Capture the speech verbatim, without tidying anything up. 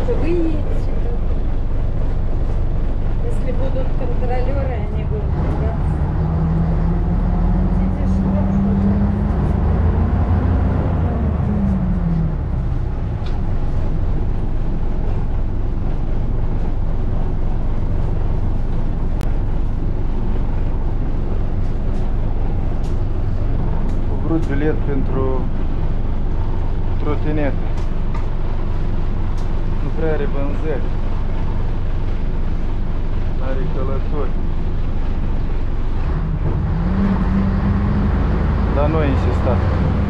тоже выедете. Если будут контролеры, они будут ругаться. Видите, что? Bilet pentru trotinete. Nu prea are vânzări. Are călători. Dar nu a insistat.